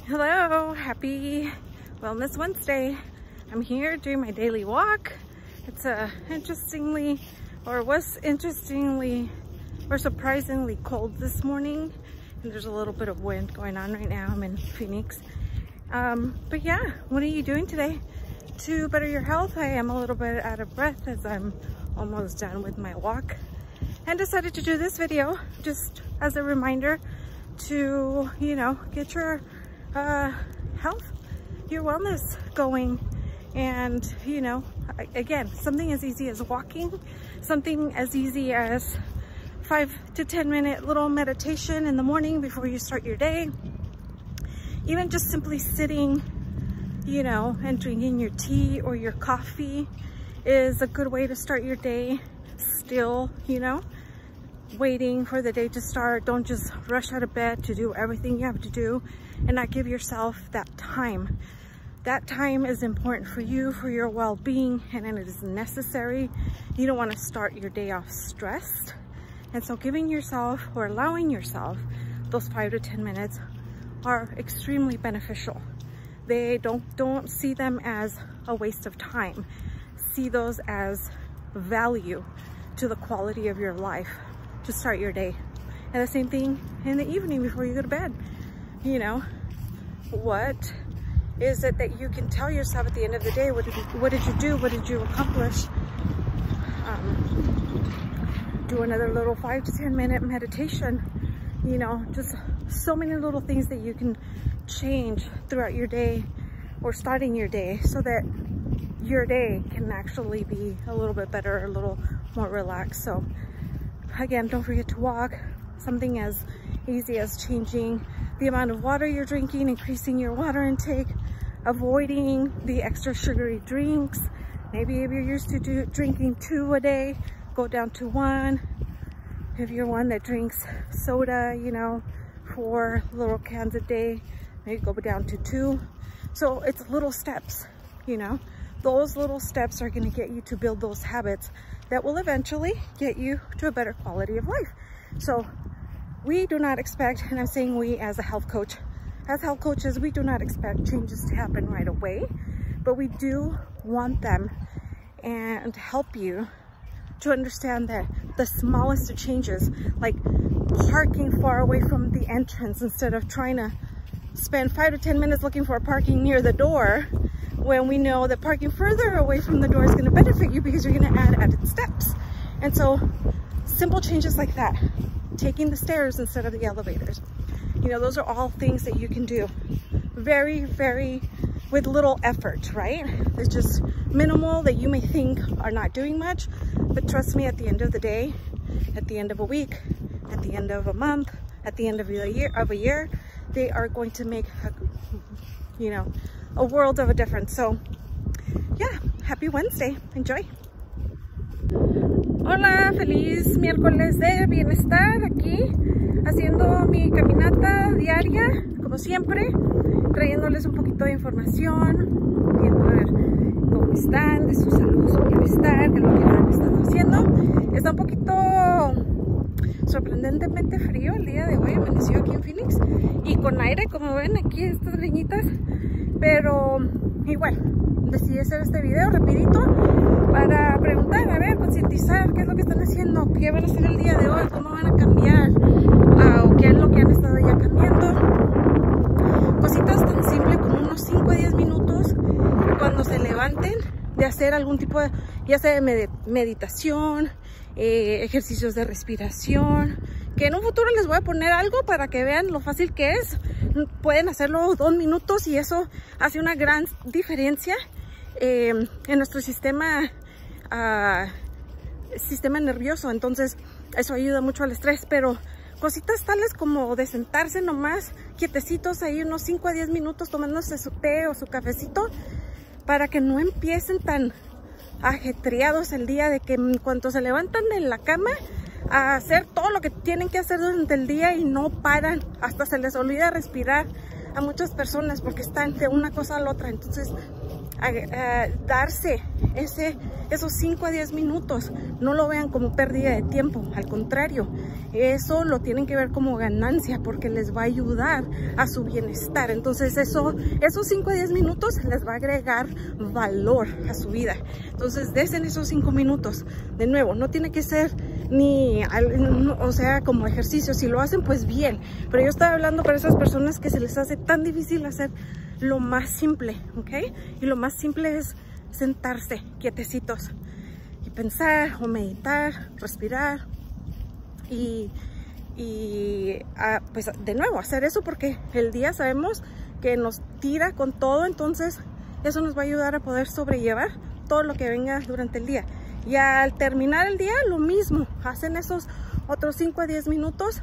Hello, happy Wellness Wednesday. I'm here doing my daily walk. It's surprisingly cold this morning, and there's a little bit of wind going on right now. I'm in Phoenix. But yeah, what are you doing today to better your health? I am a little bit out of breath as I'm almost done with my walk, and decided to do this video just as a reminder to, get your health, your wellness going. And again, something as easy as walking, something as easy as 5 to 10 minute little meditation in the morning before you start your day. Even just simply sitting, and drinking your tea or your coffee is a good way to start your day. Still, waiting for the day to start. Don't just rush out of bed to do everything you have to do and not give yourself that time. That time is important for you, for your well-being, and it is necessary. You don't want to start your day off stressed. And so giving yourself or allowing yourself those 5 to 10 minutes are extremely beneficial. They don't see them as a waste of time. See those as value to the quality of your life to start your day. And the same thing in the evening before you go to bed. What is it that you can tell yourself at the end of the day? What did you do? What did you accomplish? Do another little 5 to 10 minute meditation. Just so many little things that you can change throughout your day or starting your day so that your day can actually be a little bit better, a little more relaxed. So again, don't forget to walk. Something as easy as changing the amount of water you're drinking, increasing your water intake, avoiding the extra sugary drinks. Maybe if you're used to drinking 2 a day, go down to 1. If you're one that drinks soda, 4 little cans a day, maybe go down to 2. So it's little steps, Those little steps are going to get you to build those habits that will eventually get you to a better quality of life. So we do not expect, and I'm saying we as a health coach, as health coaches, we do not expect changes to happen right away, but we do want them and help you to understand that the smallest of changes, like parking far away from the entrance instead of trying to spend 5 to 10 minutes looking for parking near the door, when we know that parking further away from the door is going to benefit you because you're going to add added steps. And so simple changes like that, taking the stairs instead of the elevators, those are all things that you can do very, very with little effort, right? It's just minimal that you may think are not doing much, but trust me, at the end of the day, at the end of a week, at the end of a month, at the end of a year, they are going to make a world of a difference. So yeah, happy Wednesday. Enjoy. Hola, feliz miércoles de bienestar, aquí haciendo mi caminata diaria, como siempre, trayéndoles un poquito de información, viendo a ver cómo están, de su salud, su bienestar, de lo que han estado haciendo. Está un poquito sorprendentemente frío el día de hoy, amaneció aquí en Phoenix, y con aire, como ven aquí estas greñitas, pero igual decidí hacer este video rapidito para preguntar, a ver, concientizar qué es lo que están haciendo, qué van a hacer el día de hoy, cómo van a cambiar, o qué es lo que han estado ya cambiando. Cositas tan simples como unos 5 a 10 minutos cuando se levanten, de hacer algún tipo de, ya sea de meditación, ejercicios de respiración, que en un futuro les voy a poner algo para que vean lo fácil que es. Pueden hacerlo 2 minutos y eso hace una gran diferencia en nuestro sistema nervioso. Entonces eso ayuda mucho al estrés, pero cositas tales como de sentarse nomás quietecitos ahí unos 5 a 10 minutos tomándose su té o su cafecito, para que no empiecen tan ajetreados el día, de que en cuanto se levantan de la cama a hacer todo lo que tienen que hacer durante el día y no paran, hasta se les olvida respirar a muchas personas porque están de una cosa a la otra. Entonces darse esos 5 a 10 minutos. No lo vean como pérdida de tiempo, al contrario, eso lo tienen que ver como ganancia porque les va a ayudar a su bienestar. Entonces esos 5 a 10 minutos les va a agregar valor a su vida. Entonces desen esos 5 minutos. De nuevo, no tiene que ser o sea, como ejercicio. Si lo hacen, pues bien, pero yo estaba hablando para esas personas que se les hace tan difícil hacer lo más simple, ¿ok? Y lo más simple es sentarse quietecitos y pensar o meditar, respirar y pues de nuevo hacer eso, porque el día sabemos que nos tira con todo. Entonces eso nos va a ayudar a poder sobrellevar todo lo que venga durante el día. Y al terminar el día, lo mismo, hacen esos otros 5 a 10 minutos.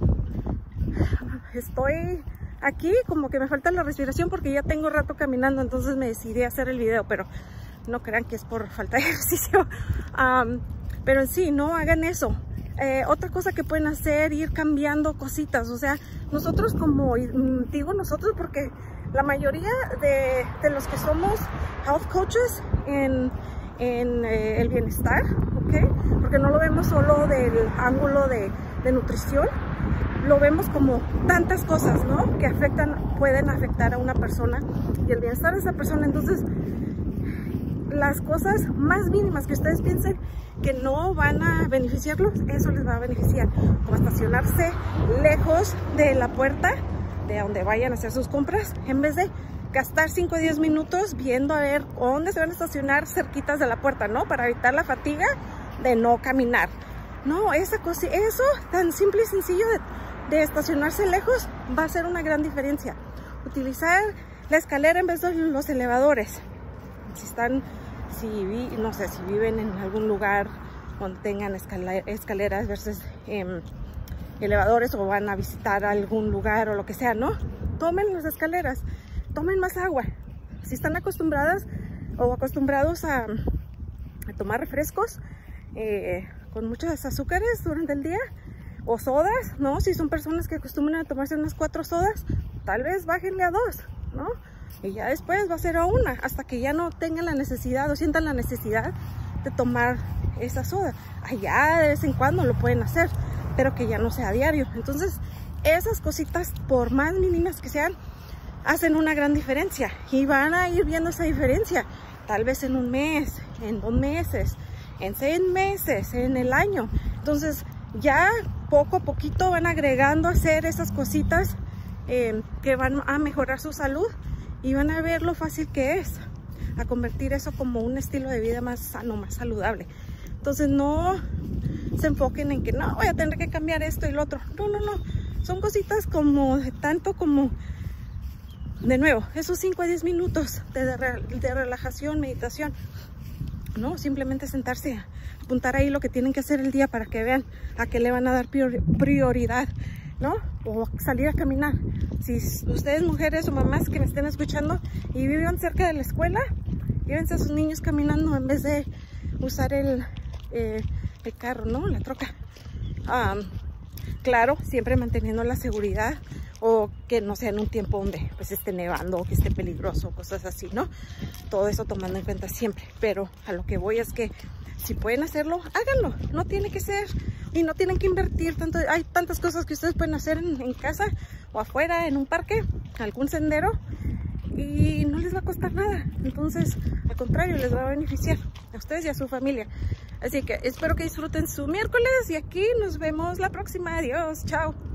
Estoy aquí como que me falta la respiración porque ya tengo rato caminando, entonces me decidí a hacer el video, pero no crean que es por falta de ejercicio. Pero en sí, no hagan eso. Otra cosa que pueden hacer, ir cambiando cositas. O sea, nosotros, como digo nosotros porque la mayoría de los que somos health coaches en el bienestar, ¿ok? Porque no lo vemos solo del ángulo de nutrición, lo vemos como tantas cosas, ¿no? Que pueden afectar a una persona y el bienestar de esa persona. Entonces, las cosas más mínimas que ustedes piensen que no van a beneficiarlos, eso les va a beneficiar. Como estacionarse lejos de la puerta de donde vayan a hacer sus compras, en vez de gastar 5 o 10 minutos viendo a ver dónde se van a estacionar cerquitas de la puerta, ¿no? Para evitar la fatiga de no caminar. No, eso tan simple y sencillo de estacionarse lejos va a hacer una gran diferencia. Utilizar la escalera en vez de los elevadores. No sé, si viven en algún lugar donde tengan escaleras versus elevadores, o van a visitar algún lugar o lo que sea, ¿no? Tomen las escaleras, tomen más agua. Si están acostumbrados a tomar refrescos con muchos azúcares durante el día, o sodas, ¿no? Si son personas que acostumbran a tomarse unas 4 sodas, tal vez bájenle a 2, ¿no? Y ya después va a ser a 1, hasta que ya no tengan la necesidad o sientan la necesidad de tomar esa soda. Allá de vez en cuando lo pueden hacer, pero que ya no sea a diario. Entonces, esas cositas, por más mínimas que sean, hacen una gran diferencia. Y van a ir viendo esa diferencia, tal vez en 1 mes, en 2 meses, en 6 meses, en el año. Entonces, ya poco a poquito van agregando a hacer esas cositas que van a mejorar su salud, y van a ver lo fácil que es a convertir eso como un estilo de vida más sano, más saludable. Entonces no se enfoquen en que no, voy a tener que cambiar esto y lo otro. No, son cositas como tanto como, de nuevo, esos 5 a 10 minutos de relajación, meditación, no, simplemente sentarse, apuntar ahí lo que tienen que hacer el día para que vean a qué le van a dar prioridad, ¿no? O salir a caminar. Si ustedes, mujeres o mamás que me estén escuchando y viven cerca de la escuela, llévense a sus niños caminando en vez de usar el carro, ¿no? La troca. Claro, siempre manteniendo la seguridad, o que no sea en un tiempo donde pues esté nevando o que esté peligroso, cosas así, ¿no? Todo eso tomando en cuenta siempre. Pero a lo que voy es que si pueden hacerlo, háganlo. No tiene que ser, y no tienen que invertir tanto. Hay tantas cosas que ustedes pueden hacer en casa o afuera, en un parque, algún sendero, y no les va a costar nada. Entonces, al contrario, les va a beneficiar a ustedes y a su familia. Así que espero que disfruten su miércoles, y aquí nos vemos la próxima. Adiós, chao.